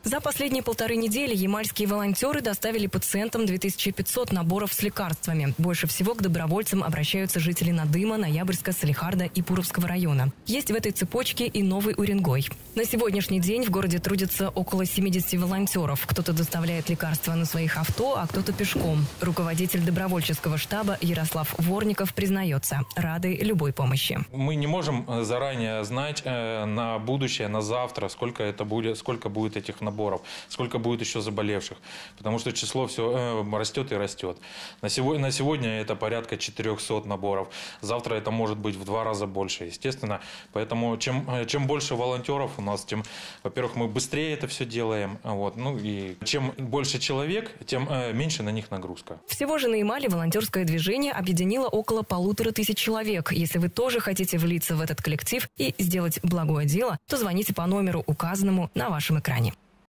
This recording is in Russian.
За последние 1,5 недели ямальские волонтеры доставили пациентам 2500 наборов с лекарствами. Больше всего к добровольцам обращаются жители Надыма, Ноябрьска, Салихарда и Пуровского района. Есть в этой цепочке и Новый Уренгой. На сегодняшний день в городе трудятся около 70 волонтеров. Кто-то доставляет лекарства на своих авто, а кто-то пешком. Руководитель добровольческого штаба Ярослав Ворников признается, рады любой помощи. Мы не можем заранее знать на будущее, на завтра, сколько будет этих наборов, сколько будет еще заболевших, потому что число все растет и растет. На сегодня это порядка 400 наборов, завтра это может быть в 2 раза больше, естественно. Поэтому чем больше волонтеров у нас, тем, во-первых, мы быстрее это все делаем, и чем больше человек, тем меньше на них нагрузка. Всего же на Ямале волонтерское движение объединило около 1500 человек. Если вы тоже хотите влиться в этот коллектив и сделать благое дело, то звоните по номеру, указанному на вашем экране.